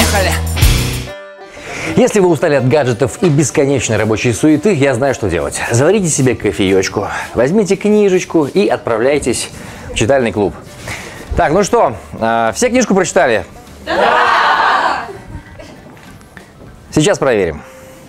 Поехали! Если вы устали от гаджетов и бесконечной рабочей суеты, я знаю, что делать. Заварите себе кофеечку, возьмите книжечку и отправляйтесь в читальный клуб. Так, ну что, все книжку прочитали? Да! Сейчас проверим.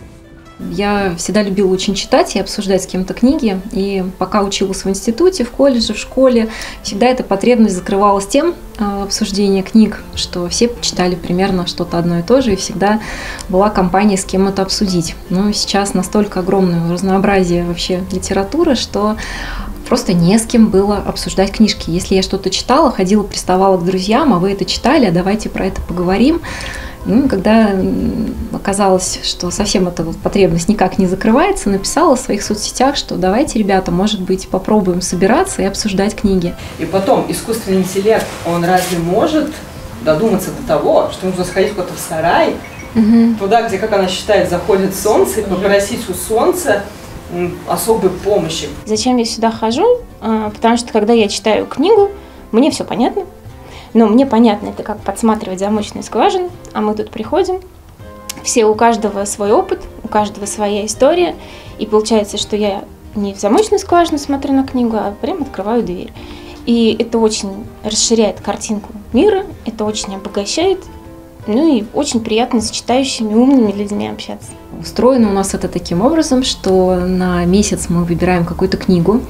Я всегда любила очень читать и обсуждать с кем-то книги. И пока училась в институте, в колледже, в школе, всегда эта потребность закрывалась тем обсуждением книг, что все читали примерно что-то одно и то же, и всегда была компания, с кем это обсудить. Но сейчас настолько огромное разнообразие вообще литературы, что просто не с кем было обсуждать книжки. Если я что-то читала, ходила, приставала к друзьям, а вы это читали, а давайте про это поговорим. Ну, когда оказалось, что совсем эта вот потребность никак не закрывается, написала в своих соцсетях, что давайте, ребята, может быть, попробуем собираться и обсуждать книги. И потом искусственный интеллект, он разве может додуматься до того, что нужно сходить куда-то в сарай, туда, где, как она считает, заходит солнце, и попросить у солнца особой помощи. Зачем я сюда хожу? Потому что, когда я читаю книгу, мне все понятно. Но мне понятно, это как подсматривать замочную скважину, а мы тут приходим, все у каждого свой опыт, у каждого своя история, и получается, что я не в замочную скважину смотрю на книгу, а прям открываю дверь. И это очень расширяет картинку мира, это очень обогащает, ну и очень приятно с читающими, умными людьми общаться. Устроено у нас это таким образом, что на месяц мы выбираем какую-то книгу,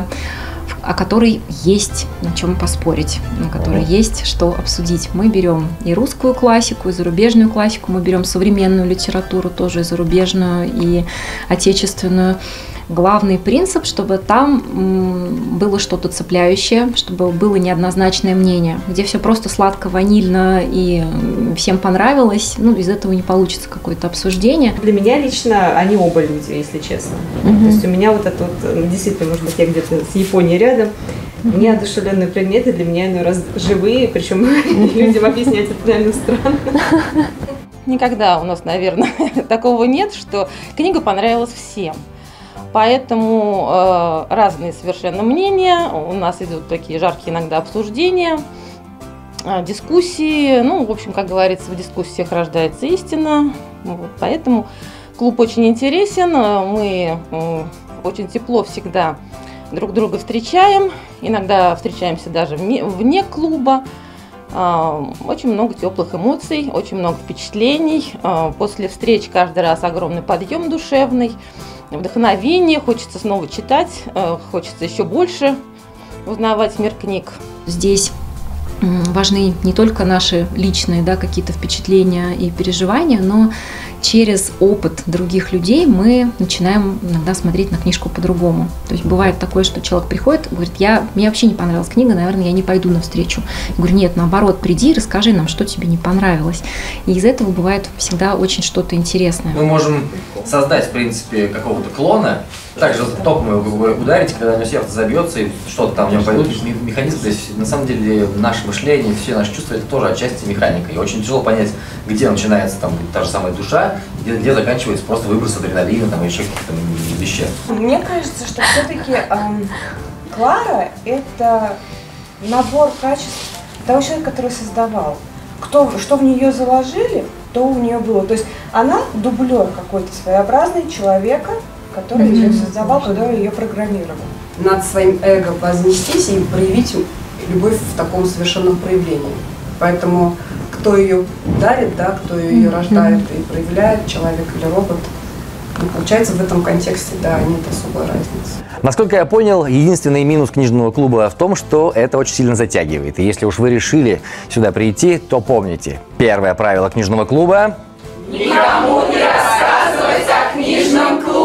о которой есть на чем поспорить, на которой есть что обсудить. Мы берем и русскую классику, и зарубежную классику, мы берем современную литературу, тоже и зарубежную, и отечественную. Главный принцип, чтобы там было что-то цепляющее, чтобы было неоднозначное мнение, где все просто сладко, ванильно и всем понравилось, ну, из этого не получится какое-то обсуждение. Для меня лично они оба люди, если честно. То есть у меня вот это вот, действительно, может быть, я где-то с Японией рядом, неодушевленные предметы для меня иной раз живые, причем людям объяснять это реально странно. Никогда у нас, наверное, такого нет, что книга понравилась всем. Поэтому разные совершенно мнения, у нас идут такие жаркие иногда обсуждения, дискуссии. Ну, в общем, как говорится, в дискуссиях рождается истина. Вот, поэтому клуб очень интересен, мы очень тепло всегда друг друга встречаем, иногда встречаемся даже вне клуба. Очень много теплых эмоций, очень много впечатлений. После встреч каждый раз огромный подъем душевный. Вдохновение, хочется снова читать, хочется еще больше узнавать мир книг. Здесь важны не только наши личные, да, какие-то впечатления и переживания, но через опыт других людей мы начинаем иногда смотреть на книжку по-другому. То есть бывает такое, что человек приходит и говорит, мне вообще не понравилась книга, наверное, я не пойду навстречу. Я говорю, нет, наоборот, приди и расскажи нам, что тебе не понравилось. И из этого бывает всегда очень что-то интересное. Мы можем создать, в принципе, какого-то клона, также током его ударить, когда у него сердце забьется и что-то там в нем пойдут. Механизм здесь, на самом деле, наше мышление, все наши чувства, это тоже отчасти механика. И очень тяжело понять, где начинается там та же самая душа, где заканчивается просто выброс адреналина там, или еще каких-то веществ. Мне кажется, что все-таки Клара – это набор качеств того человека, который создавал. Что в нее заложили, то у нее было. То есть она дублер какой-то своеобразный человека, который ее создавал, который ее программировал. Над своим эго вознестись и проявить любовь в таком совершенном проявлении. Поэтому кто ее дарит, да, кто ее рождает и проявляет, человек или робот, получается в этом контексте, да, нет особой разницы. Насколько я понял, единственный минус книжного клуба в том, что это очень сильно затягивает. И если уж вы решили сюда прийти, то помните, первое правило книжного клуба – никому не рассказывать о книжном клубе.